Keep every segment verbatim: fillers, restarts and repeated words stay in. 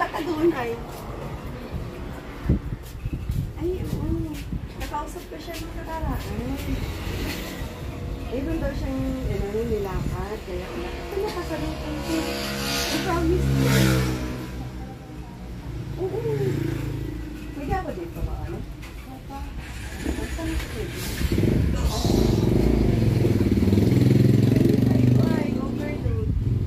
Wala ka doon ay. Ay, oo. Nakausap ko siya nung nakaraan. Even daw siyang ano, nilakad. Kaya wala. Ito na kasalutan ko. I promise ko. Oo. May gaba dito ba? Ano? Saan ito pwede? Ay, ay, overload.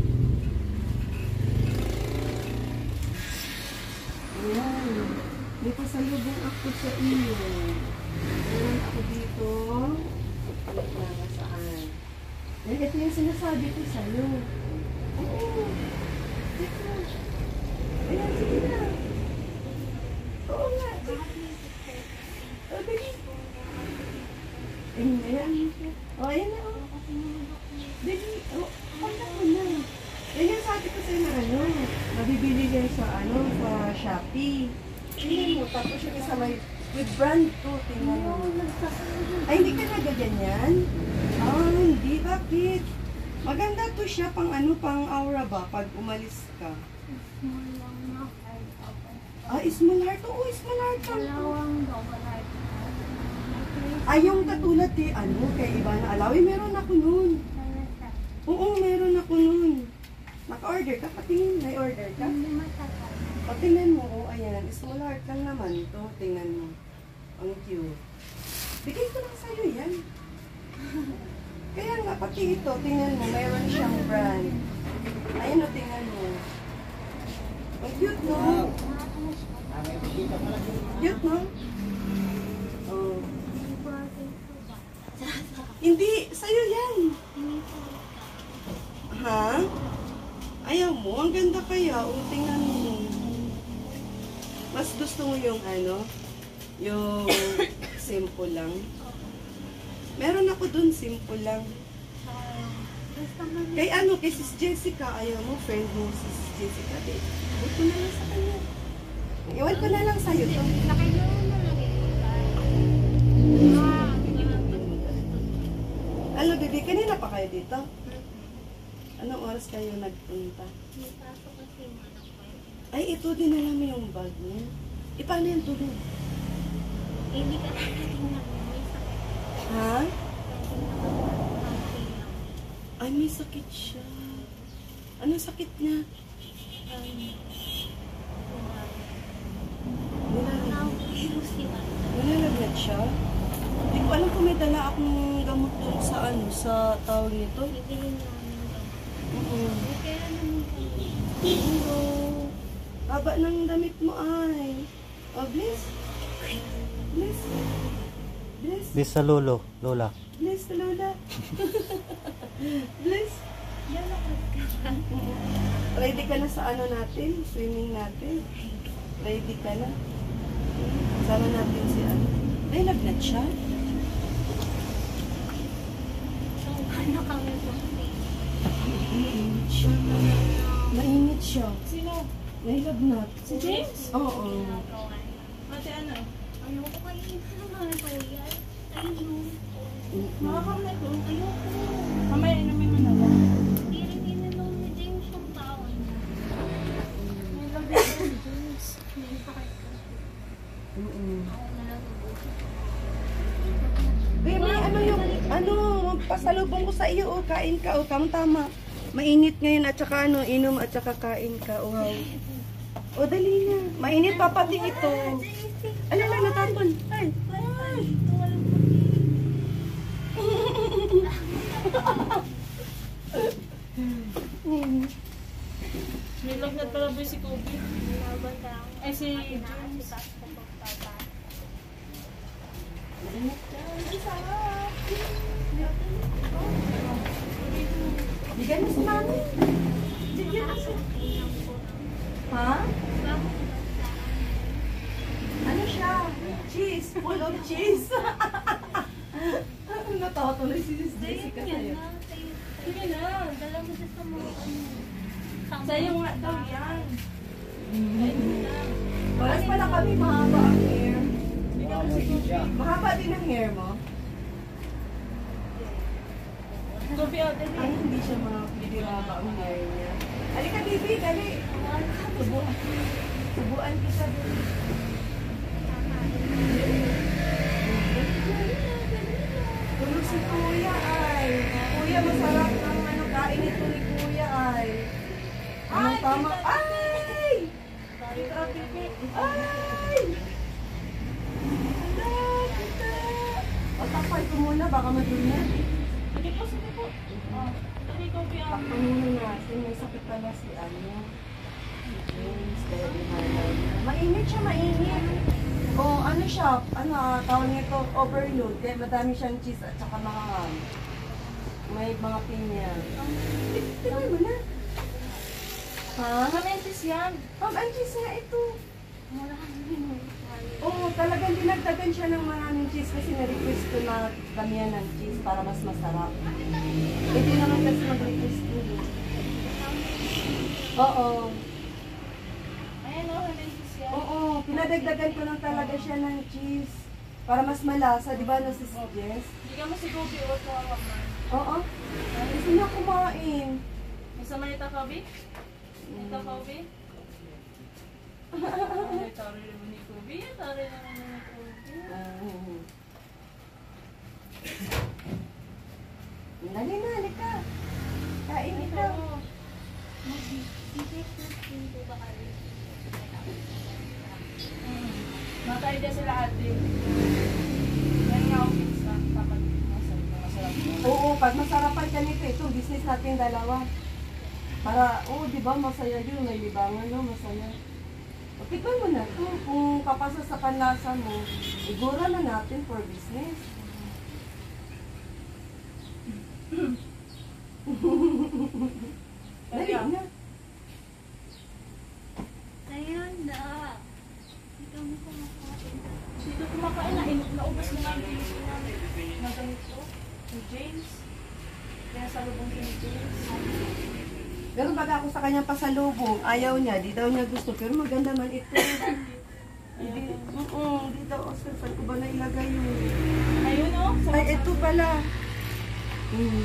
Ayan. May pasalubong ako sa iyo. Ayan ako dito. Ayan na saan. Ayan, ito yung sinasabi ko sa'yo. Oo. Dito. Ayan, sige na. Oo nga. O, dali. Ayan, ayan. O, ayan na, o. Dali. O, kontak mo na. Ayan yung sabi ko sa'yo na ano. Mabibili yan sa ano, sa Shopee. Tingnan mo, tapos yung isa may with brand to, tingnan mo. Ay, hindi ka nagaganyan? Ah, hindi. Bakit? Maganda to siya pang ano, pang aura ba, pag umalis ka. Ah, small heart. Oo, small heart lang to. Ay, yung katulad kay ano, kay Ivana Alawi, meron ako nun. Oo, meron ako nun. Naka-order ka? Patingin, may order ka? Patingnan mo, oh, ayan. Small heart lang naman ito. Tingnan mo. Ang cute. Bigay ko lang sa'yo yan. Kaya nga, pati ito, tingnan mo, mayroon siyang brand. Ayan o, tingnan mo. Ang cute, no? Cute, no? Oh. Hindi, sa'yo yan. Ha? Ayaw mo? Ang ganda kaya. O, tingnan mo. Mas gusto mo yung ano? Yung simple lang. Meron ako dun, simple lang. Kay ano, kay Sis Jessica, ayaw mo, friend mo, Sis Jessica, di. Iwan ko na lang sa kanya. Iwan ko na lang sa'yo to. Ano, baby, kanina pa kayo dito? Anong oras kayo nagpunta? Ay, ito din alam mo yung bag niya. E, paano yung tulog? Hindi ka tingnan mo, may sakit. Ha? Ay, may sakit siya. Anong sakit niya? Nilalagnat siya? Hindi ko alam kung may dala akong gamot doon sa ano, sa tawag nito. Bibili namin gamot. Oo. May pera naman kami. Oo. Haba ng damit mo ay. Oh, bless. Bless. Bless. Bless sa lolo, lola. Bless, lola. Bless. Ready ka na sa ano natin? Swimming natin? Ready ka na? Sama natin si ano. Ay, lagnat siya? So, ano kami po? Mainit siya. Mainit siya. Sino? May lagnat. Si James? Oo. Ate ano? Ayoko kayo naman ito yan. Ayoko. Makakamit ko. Ayoko. Mamaya inumin mo na ba? Hindi rin ininom ni James yung tao niya. May lagay ko ni James. May sakit ko. Mm-mm. Ako na lang ubusin. Baby, ano yung, ano, pasalubong ko sa iyo, oh, kain ka, oh, tama-tama. Mainit ngayon at saka ano, inom at saka kain ka, oh, wow. O, dali na. Mainit pa pati ito. Ano lang, natapon. Ay, ay. May lagnat pala ba si Kobe? Laban ka lang. Ay, si James. James. Bigyan mo si mami. Bigyan mo si... Ha? Ano siya? Cheese. Full of cheese. Natawa tuloy si Jessica sa'yo. Sige na. Dala mo sa mga ano. Sa'yo nga daw yan. Oras pala kami mahaba ang hair. Mahaba din ang hair mo. Kobe, ate. Ay, hindi siya mga hindi mahaba ang hair niya. Halika dito. baby, dali. Subuan. Subuan kita, baby. Tulog si Kuya ay. Kuya, masarap ang ano, kain ito ni Kuya ay. Ano tama? Ay! Ay! Hala, kita. O, tapay ko muna, baka madumi. Sige po, sige po. Oh, dali ko biya. Takpan muna natin, may sakit pala si ano. James, Daddy Harlan. Mainit siya, mainit. O, ano siya, ano, ah, tawag nito, overload. Kaya madami siyang cheese at saka mga ham. May mga pinya. Tingnan mo na. Ha? Kamentis yan. Ma'am, ang cheese nga ito. Maraming Oo, talagang dinagdagan siya ng maraming cheese kasi na-request ko na damihan ng cheese para mas masarap. Hindi naman kasi mag-request ko. eh. Oo. Ayan o, kamentis yan. Oo, pinadagdagan ko lang talaga siya ng cheese para mas malasa, di ba, nasusuggest? Hindi ka mo si Kobe o kawawa man. Oo. Gusto niya kumain. Isa man ito, Kobe? Ito, Kobe? Ay, tari naman ni Kobe. Tari naman ni Kobe. Ah. Dali na, halika. Kain ikaw. Makaida sila ate. Yan nga ako sa kapag masarap. Oo, pag masarapan ka nito, itong business natin dalawa. Para, oo, di ba, masaya yun, may libangan, no, masaya. O, tikman mo na ito, kung kapasa sa panlasa mo, igura na natin for business. Dali na. Ayun na. Ikaw mo kumakain. Dito kumakain na, in- naubos mo nga yung pinito namin. Na ganito. Si James. Kaya sa lubong ni James. Pero baga ako sa kanyang pasalubong, ayaw niya, di daw niya gusto, pero maganda man ito. Hindi, oo, di daw, Oscar, saan ko ba nailagay yun? Ayun o. Sa Ay, ito pala. Mm.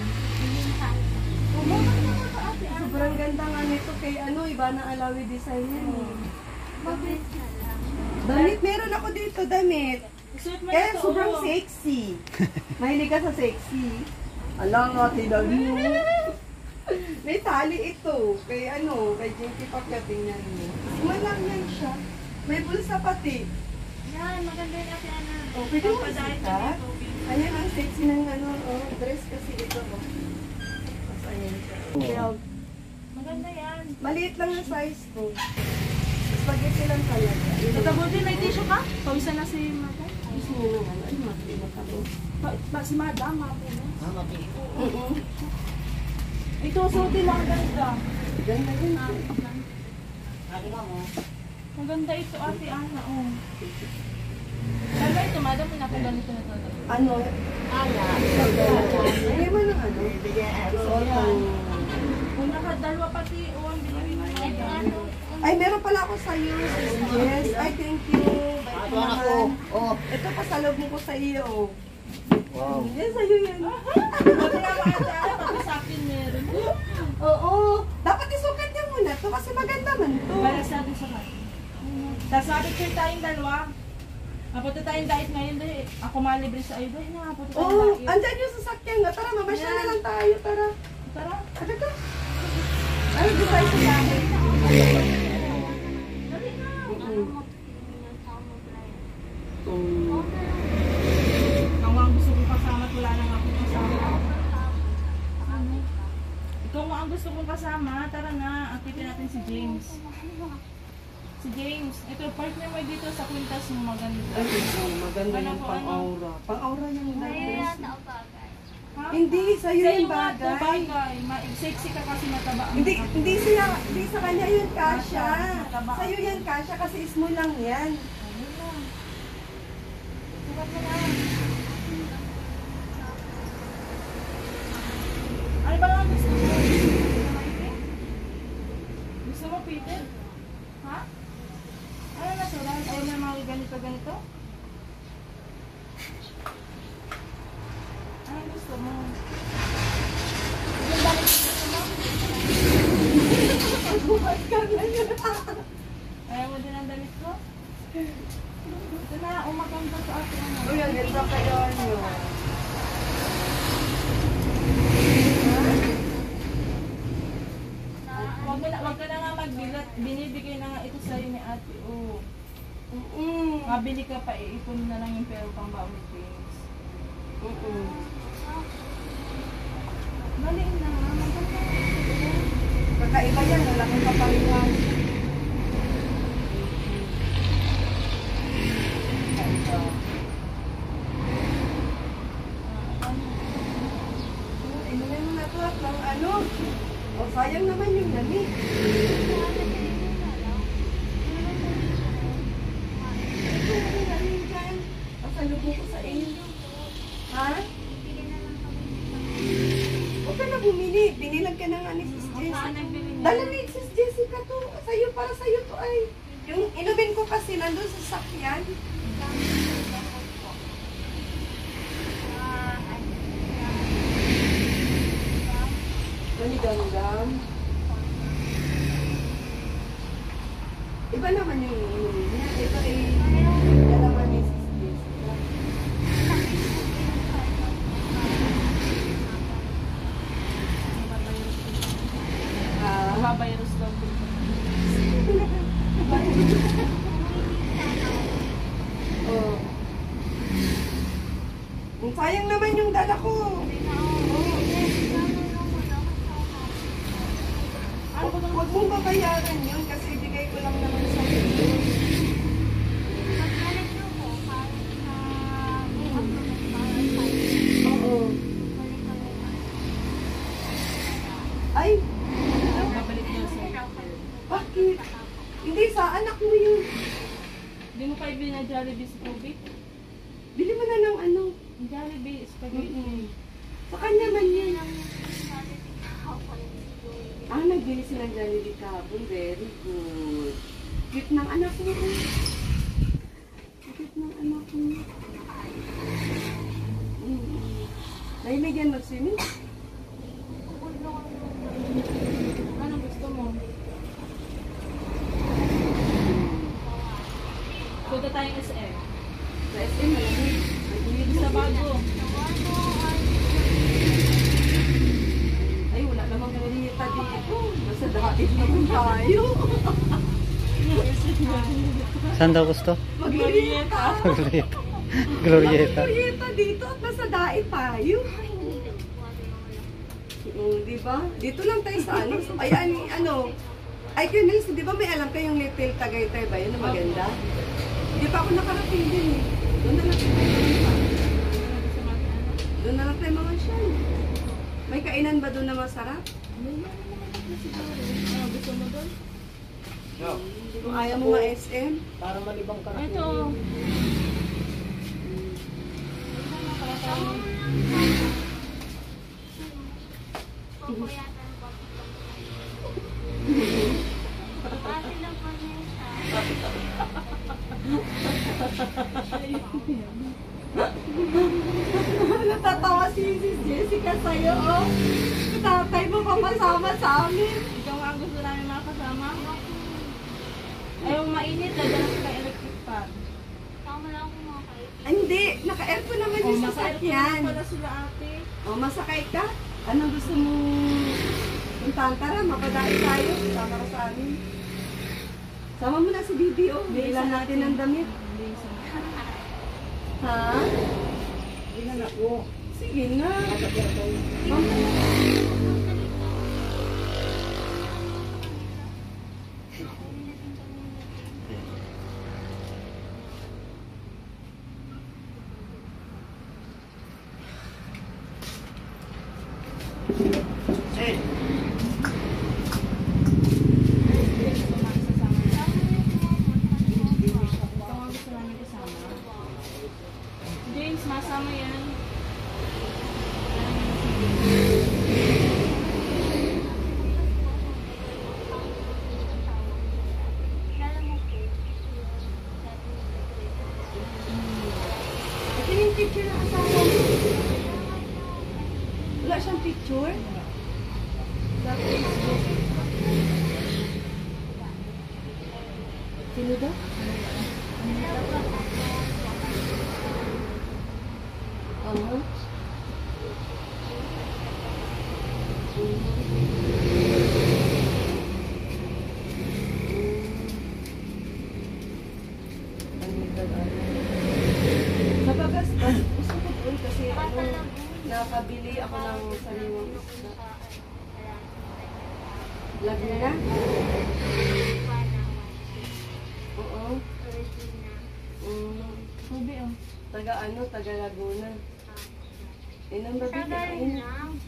Sobrang ganda nga nito kay ano, iba na alawi design yan. eh. Bakit na lang? Damit, meron ako dito, damit. Suot mo Kaya na ito. sobrang oh. sexy. Mahilig ka sa sexy. Alam nga, tilang mo. May tali ito. Kay ano, kay Jinky Pacquiao, tingnan mo. Walang yan siya. May bulsa pati. Yan, maganda yung ate Ana. Oh, pwede mo Papadahit kita? ka ni Kobe. Ayan ang sexy ng ano, oh, dress kasi ito. Oh. Tapos ayan siya. Kaya, Maganda yan. maliit lang ang size ko. Spaghetti lang talaga. Tata Budi, may tissue ka? Pawisan na si Madam. Gusto mo naman, ay, mati matabo. Pa, pa, si Madam, mapo na. Oo. Ito, suotin lang ganda. Ganda yun. Maganda ito, ate Ana, oh. Kaya ito, Madam, pinakaganito na ito. Ano? Ala. Hindi mo ng ano? Suot ang... Kung nakadalwa pati, oh, ang binili mo. Ito ano? Ay, meron pala ako sa iyo. Yes. Ay, thank you. Bait mo naman. Oh, Ito pa sa loob ko sa iyo. wow. Yan, sa'yo yan. Pati nga mga ate Ana, pati sa akin meron. Oo. Dapat isukat niya muna to kasi maganda man to. Para sa atin sa kanya. Tapos sabi ko tayong dalawa. Mapunta tayong diet ngayon dahil ako malibre sa iyo. Dahil nga, mapunta tayong Oo. diet. Andyan yung sasakyan nga. Tara, mamasyal na lang tayo. Tara. Tara. Ano ka? Ay, di tayo sa langit. Dali na. Mm. Ikaw nga ang gusto kong kasama at wala nang akong kasama. Ikaw nga ang gusto kong kasama. Tara na, akitin natin si James. Si James, ito partner mo dito sa kwintas mo maganda. Ay, oo, maganda Ano yung po, pang-aura. Pang-aura yung Kaya dress. yata o bagay. Ha? Hindi, sa'yo Sa'yo yung nga to, bagay. bagay. Ma- sexy ka kasi mataba ang Hindi, mukha ko. hindi siya, hindi sa kanya yun kasha. Mataba. Sa'yo yan kasha kasi small lang yan. Ayun na. Sukat mo na. Ano ba lang gusto mo? Gusto mo fitted? Ha? Ano na sila? Ayaw na mga ganito-ganito? Ano gusto mo? Yung damit gusto mo? Bukas ka na yun. Ayaw mo din ang damit ko? Ito na, umaganda sa akin. Uy, ang ganda kayo nyo. Wag, mo na, wag ka na nga magbilat. Binibigay na nga ito sa'yo ni ate. Oh. Mm-mm. Mabili ka pa, iipon mo na lang yung pera pang baon ni James. Mm-mm. Maliin na nga, maganda. Kakaiba yan, lalaki kapaliwan. Inumin mo na to at ng ano. O sayang naman yung lamig. Ito yung lamig dyan. Pasalubong ko sa inyo. Ha? Huwag ka na bumili. Binilag ka na nga ni Sis Saan Jessica. nagbili niya? Dala ni Sis Jessica to. Sa'yo, para sa'yo to ay. Yung inumin ko kasi nandun sa sakyan. Mani gam-gam. Iba naman yung inumin niya. Ito ay dalawa ni Sis Jessica. Ah, Mababayros daw po. oh. Ang sayang naman yung dala ko. Ano ba Huwag mong babayaran yun kasi ibigay ko lang naman sa iyo. Oo. Ay, babalik daw sa'yo? bakit? Hindi, sa anak mo yun. Hindi mo pa ibili na Jollibee sa tubig? Bili mo na ng ano. Jollibee, spaghetti. Mm-mm. Sa kanya man yun. Ah, nagbili sila ng Jollibee kahapon. Very good. Cute ng anak mo. Cute ng anak mo. Mm-mm. Nahilig yan mag-swimming? Anong gusto mo? Punta tayong S M. Sa S M, malamig. Mahilig Sa bago. Ay, wala namang kurita dito. Nasa daig naman tayo. Saan daw gusto? Maglilieta. Glorieta. Glorieta. Maglilieta dito at nasa daig tayo. Mm, di ba? Dito lang tayo sa ano. Ay, ano, ano. Ay, Kunis, di ba may alam kayong Little Tagaytay ba? Yun ang maganda. Hindi pa ako nakarating din eh. Doon na lang tayo mga Doon na lang tayo mga syan. May kainan ba doon na masarap? Ano gusto mo doon? Kung ayaw mo ma-S M? Para malibang ka Ito. Natatawa si Sis Jessica sa'yo, oh. Tatay mo papasama sa amin. Ikaw nga ang gusto namin mga kasama. Ayaw mainit, dadala ko kay electric fan. Ay, hindi, naka-aircon naman yung naka-aircon sasakyan. naman pala sila ate. O, masakay ka? Anong gusto mo puntahan? Tara, mapadain tayo. Sama ka sa amin. Sama mo na si Bibi, oh. Bilan natin ng damit. Ha? Ilan ako? Sige na. Eh. James, masama yan. Ito yung picture na kasama mo. Wala siyang picture? Sa Facebook. Sino daw? Ano? Sa bagas, gusto ko doon kasi ano, nakabili ako ng sariwang isda. Laguna? Oo. Mm. Ruby, oh. Taga ano, taga Laguna. Inang mabili ayun.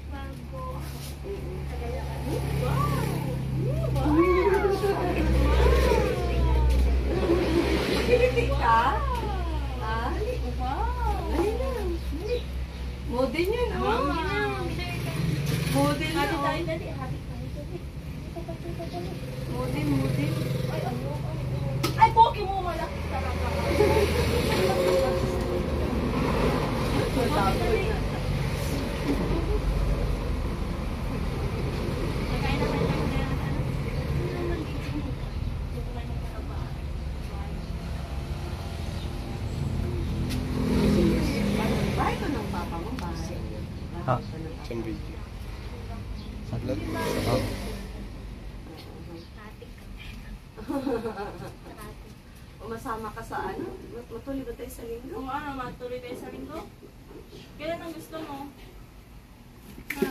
Makiliti ka? Ha? Wow! Dali na. Model yan, oh. Model yan, Hati oh. tayo dali, hati tayo dali. Model, model. Ay, ano? Ay, poki mo malaki talaga. Matapos na. Nakain naman tayo na ano? Ano naman dito? Dito na yung mga Bahay ko ng papa mo, bahay. Ha? Bahay ko ng papa. Isang video. Saglit. Oh. O masama ka sa ano? Mat- Matuloy ba tayo sa linggo? Kung ano, matuloy tayo sa linggo? Kailan ang gusto mo? Ha?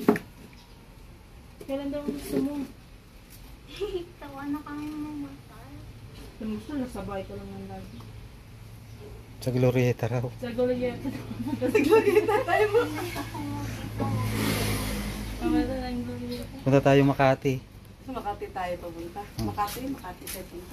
Kailan daw ang gusto mo? Tawa na kami mamatay. Kamusta? Nasabay ko lang ng lagi. Sa Glorieta raw. Sa Glorieta. Naglagita tayo mo. Kamata ng Glorieta. Punta tayo Makati. Sa Makati tayo papunta. Makati, Makati tayo punta.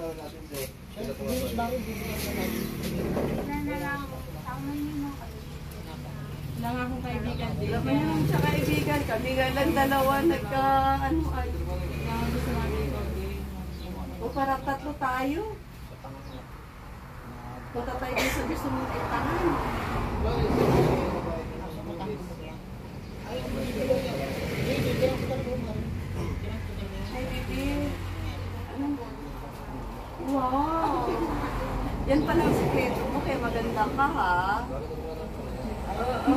Wala na lang. Tama niyo na kayo. Lang akong kaibigan din. Laban yung sa kaibigan. Kami nga lang dalawa nagka ano ay. Lang ang gusto namin ikaw din. O parang tatlo tayo. Punta tayo din sa gusto mong itangan. Ay, baby. Ano mo? Wow! Yan pala ang sikreto mo, kaya maganda ka, ha? Oo.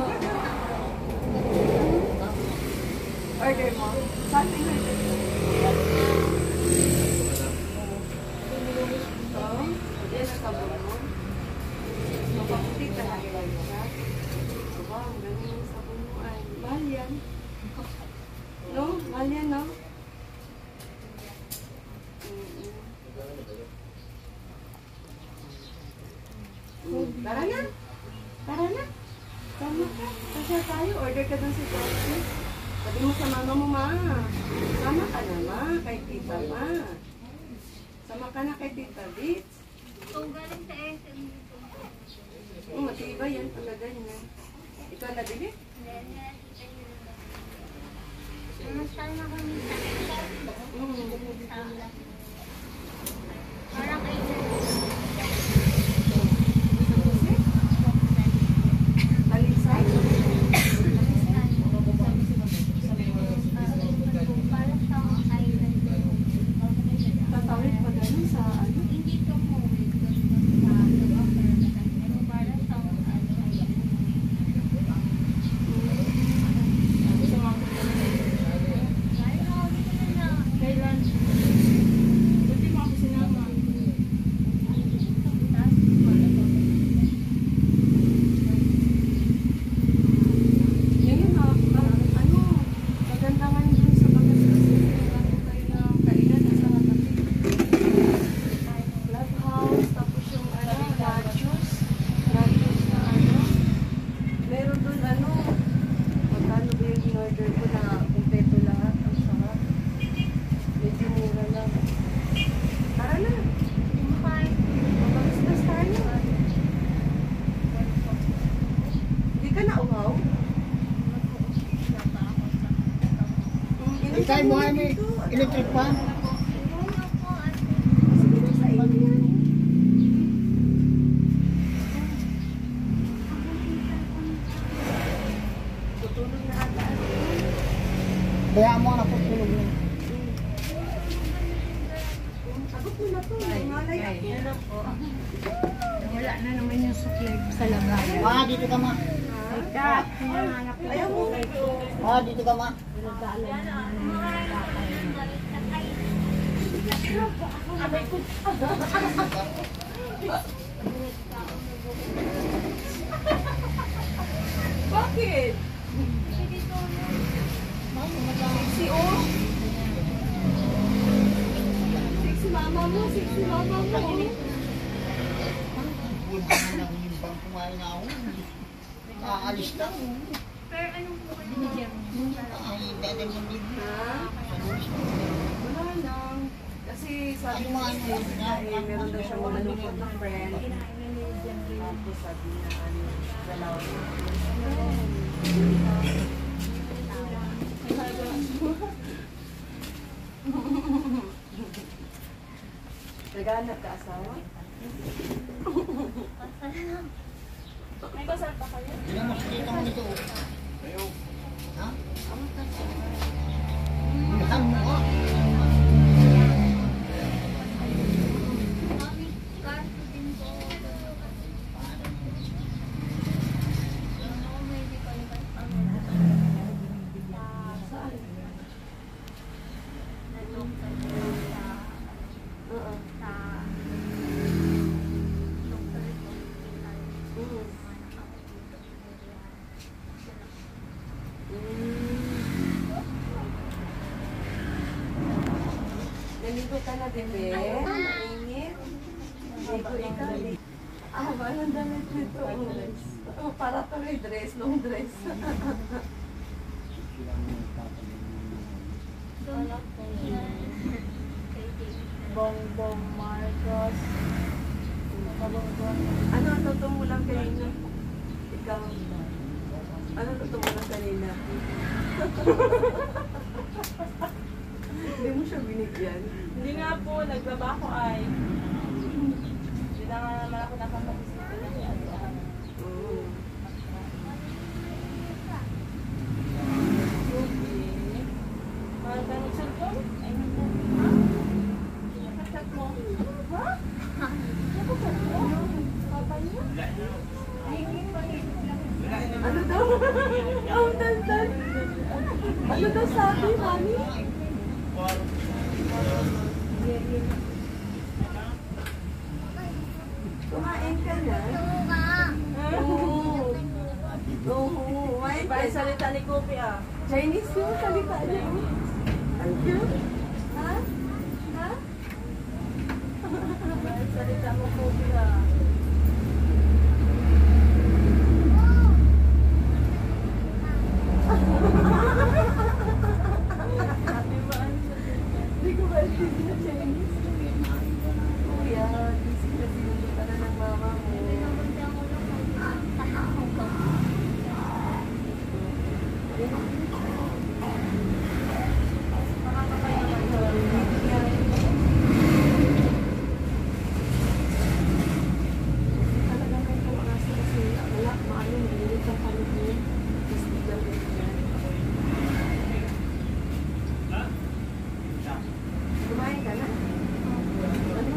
Order mo? Saan yung order mo? Ito? Yan ang sabon mo? Mapaputi talaga yan siya. Aba, ang galing yung sabon mo ay. Mahal yan. No? Mahal yan, no? Mm-mm. Mm. Tara na. Tara na. Tama ka. Kasi tayo, order ka dun sa Jollibee. Sabi mo sa mama mo, ma. Sama ka na, ma. Kay tita, ma. Sama ka na kay tita, Bits. Kung galing sa S M dito. Oh, matibay yan. Talaga yan. Ikaw nabili? Namasal na kami sa Mm. sala. Parang kayo Talisay? para sa island. Tatawid pa ganun sa ano? Hindi ka mo. Para sa Gusto mo ako. Kailan? Buti mo ako sinama. Ngayon na, ano, maganda nga yun dun sa bagas kasi meron tayo ng kainan sa katabi. Clubhouse, tapos yung ano, nachos. Nachos na ano. Meron dun ano, magkano ba yung in-order ko na kumpleto lahat. Ang sarap. Medyo mura lang. Tara na, mabagas tayo. Hindi ka na uhaw? Ikay mo ay electric pa? Siguro sa inyo yan. Tutulog na ata. Bayaan mo na po tulog na. Ako Abot mo na to. Malay ako. Hello po. Wala na naman yung suklay sa labayan. Ma, dito ka ma. Ika, hinahanap ko. Ayaw mo. Ma, dito ka ma. Bakit? Sexy oh. Sexy mama mo, sexy mama mo. Punta na lang yung bang kumain na ako. Aalis na ako. Pero anong po kayo binigyan mo? Ay, dati mo din. Ha? Wala lang. Kasi sabi mo Ano, ano, eh, meron daw siyang malungkot na friend. Tapos sabi na ano, dalawa naghanap ka asawa? May kasal pa kayo? Tignan mo, sakita mo nito. Ha? Saan mo ka? Oo. Naligo ka na din eh. Mainit. Ligo ikaw. Ah, walang damit nito. Oh, para tuloy dress, long dress. Bongbong Marcos. Bongbong. Ano ang totoo mo lang kanina? Ikaw. Ano ang totoo mo lang kanina? Hindi mo siya binigyan. Hindi nga po, nagbaba ko ay. Hindi na nga naman ako nakapag-isip na niya. Oo. Mahal ka ng cellphone? Ay, hindi. Ha? Nakachat mo? Ha? Nakachat mo? Papa niya? Ano daw? Ang dandan. Ano daw sabi, mami? Kumain ka na? Oo. Oo, kumain ka Iba yung na. salita ni Kopi ah. Chinese yung salita niya. Ang cute. Ha? Ha? Iba yung salita mo Kopi ah. Happy ba ang salita? Hindi ko maintindihan na Chinese. Kuya, busy kasi nandun ka na ng mama mo. Talagang may pangkasa kasi wala, maano, nililit ang palit niya. Tapos biglang ganyan. Kumain ka na? Ano?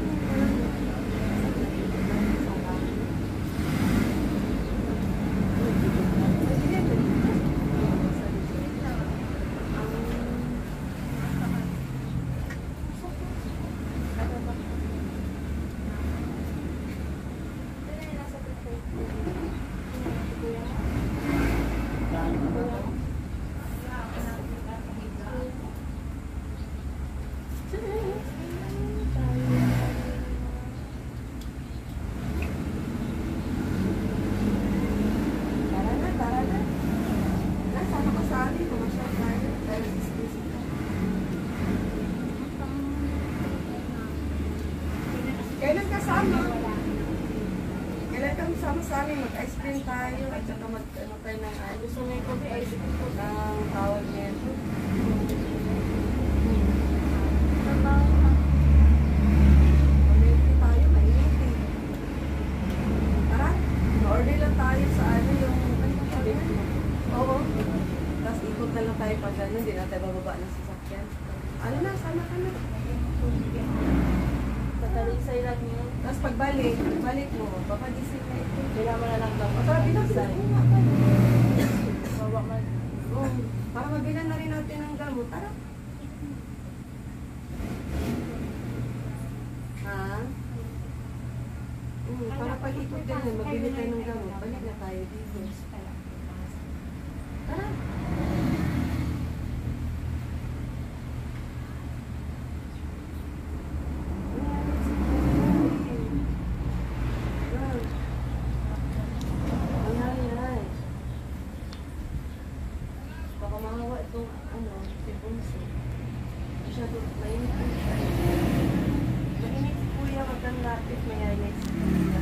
Tara na, tara na. Nasama ka sa amin, pumasyal tayo. Dahil exclusive ka. Kailan kasama? Kailan kami sama sa amin? Mag-ice cream tayo at saka mag-ano tayo ng ano. Gusto mo yung coffee ice cream po ng tawag niya. Mamili tayo, mainit eh. Tara, order lang tayo sa ano yung ano sabi mo? Oo. Tapos ikot na lang tayo pag ano, hindi na tayo bababa ng sasakyan. Ano na, sana ka na. pagbalik, balik mo, baka gising na ito. Kailangan mo na lang daw. Sabi na, Design. ko nga pala. Bawa man. Oo, para mabilan na rin natin ng gamot. Tara. Ha? Hmm, para pag-ikot din na, mabili tayo ng gamot. Balik na tayo dito. Tara. Baka mahawa itong ano, si Bunso. Masyado mainit po siya. Mainit si Kuya, magkang lapit, mayayay si Kuya.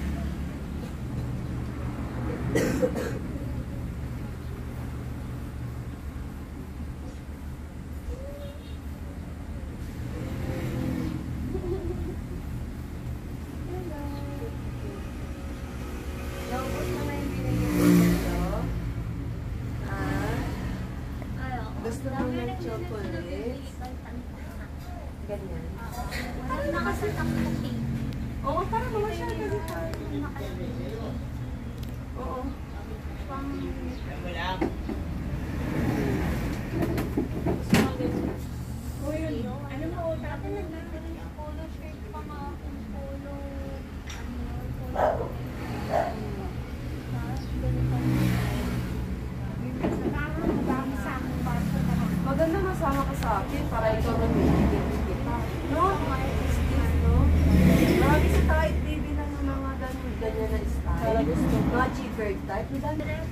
Naubos mo na yung binigay ko sa'yo? Ah? Gusto mo ng chocolates? Ganyan. Parang nakasatak ko pink. Oo, parang naman siya ganito. Oo. Pang... Ano lang? Ano mo, dati nagbibili ng polo shirt pa nga akong polo. Ano, polo. Tapos, ganito. Parang madami sa akin baso na lang. Maganda masama ka sa akin para ikaw na bibigyan kita. No? No? Marami sa kahit baby na ng mga ganun, ganyan na style. Mga cheaper type. Madami. Dress,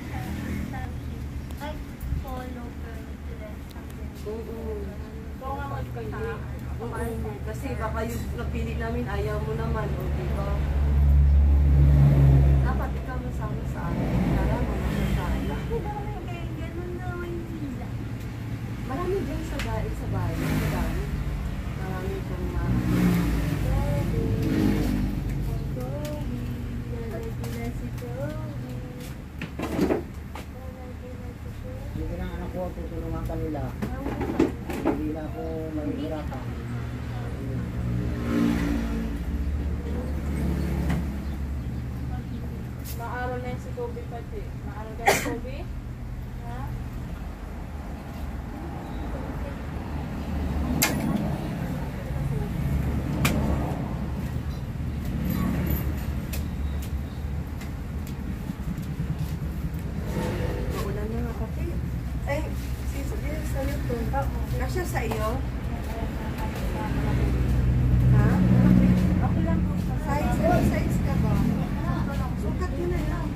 ay, polo, pero dress. Oo. Ikaw nga mag-kayo. Oo. Kasi baka yung napili namin ayaw mo naman, o diba? Dapat ikaw masama sa akin. Para mo masasaya. Bakit daw may ganyan? Ganun naman sila. Marami dyan sa bahay, sa bahay. Marami. Marami kong mga... Hindi ko ng anak ko, tutulungan kanila. Hindi na ako mahihirapan. Maaral na yun si Kobe pati. Maaral ka si Kobe? Ha? Maulan na nga kasi. Ay, sisagin sa'yo to. Kasya sa iyo? Ha? Ako lang po. Size, ano size ka ba? Sukat mo na lang.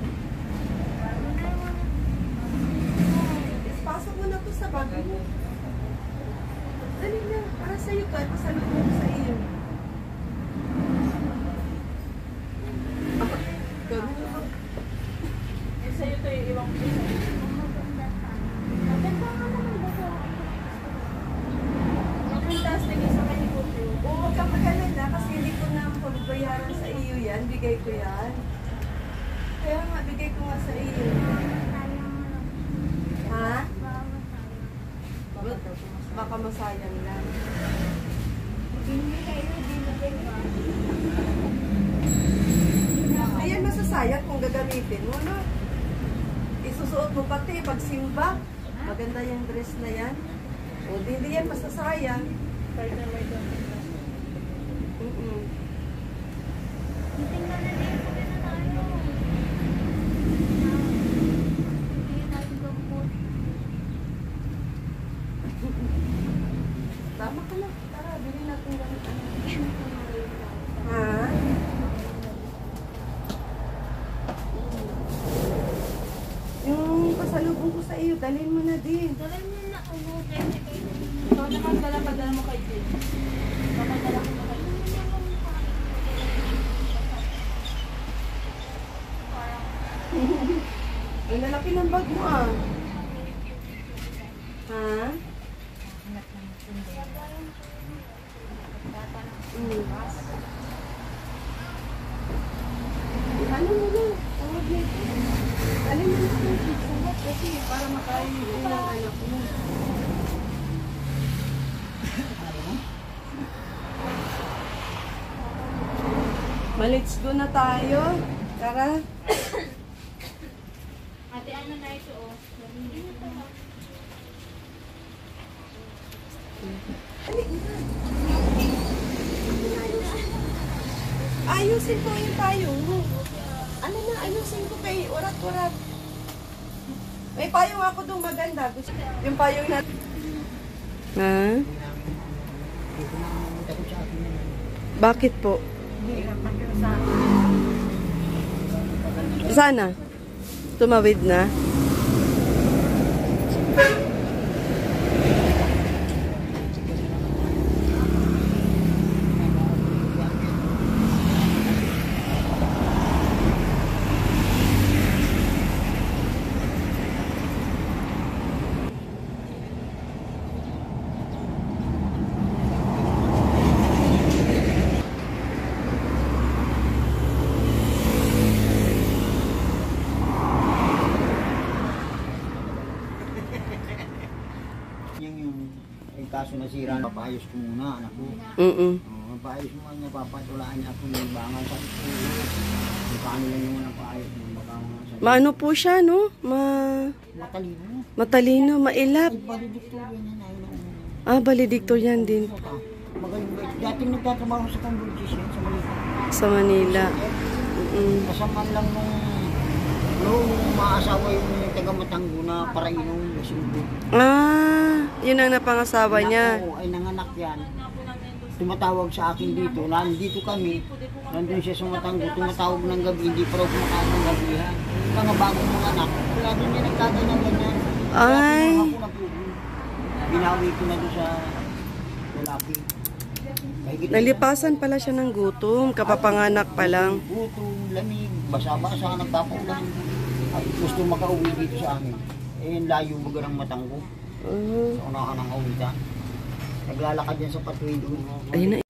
Pasok mo na to sa bag mo. Dali na, para sa'yo ka. Pasalubong ko sa iyo. Ganun lang. Eh, sa'yo ito yung ibang piso. Maganda nga naman ba ito? Yung pintas na isa kay Kobe. Oo, huwag kang mag-alala kasi hindi ko na pagbayaran sa iyo yan. Bigay ko yan. Kaya nga, bigay ko nga sa iyo. Sayang mo lang. Ha? Baka masayang. Baka masayang lang. Hindi kayo binigay ba? Ayan, masasayang kung gagamitin mo, no? Isusuot mo pati pag simba. Maganda yung dress na yan. O, di hindi yan masasayang. Kahit na may doon. Mm-mm. Tingnan na din. Sabi na tayo. Hindi tayo gabot. Tama ka na. Tara, bilhin natin ganito. Ha? Yung pasalubong ko sa iyo, dalhin mo na din. Gawin mo na ubo. Ikaw naman dala padala mo kay James. Papadala ko na kay James. Ang lalaki ng bag mo ah. Ha? Mm. Ano mo na? Tawag na ito. Alin mo na ito. Sabat kasi para makain mo ng anak mo. Ma-let's go na tayo. Tara. Ate, ano na ito, oh. Ayusin ko yung payong mo. Ano na, ayusin ko kay urat-urat. May payong ako doon maganda. Gusto yung payong na... Ha? Hindi ko na takot sa akin na. Bakit po? Sana. Tumawid na. Yung yung ay kaso nasira, papayos ko muna anak ko. Mm-mm. Oh, papayos mo niya, papatulaan niya ako ng bangal sa school. Kung paano lang yung napayos mo, baka mga sa... Maano po siya, no? Ma... Matalino. Matalino, mailap. Ay, valedictorian yan, ayaw na umuwi. Ah, valedictorian din Magaling ba? Dating nagtatrabaho sa Cambridge yan, sa Manila. sa Manila. Mm-mm. Kasaman lang nung nung maasawa yung taga-Matanggo na parainong Basindo. Ah, yun ang napangasawa niya. Ako ay nanganak yan. Tumatawag sa akin dito. Nandito kami. Nandun siya sa Matanggo. Tumatawag ng gabi. Hindi pa raw kumakain ng gabi. Ha? Mga bagong mga anak. Kaya doon niya nagkaganyan-ganyan. Ay. Kaya ako na po. Binawi ko na doon sa lalaki. Kahigit- Nalipasan pala siya ng gutom. Kapapanganak pa lang. Gutom, lamig, basa-basa, nagpapaulan. At gusto makauwi dito sa amin. Eh, yung layo baga ng Matanggo. Ah, Sa unahan ng awitan. Naglalakad yan sa pathway doon. ayun na.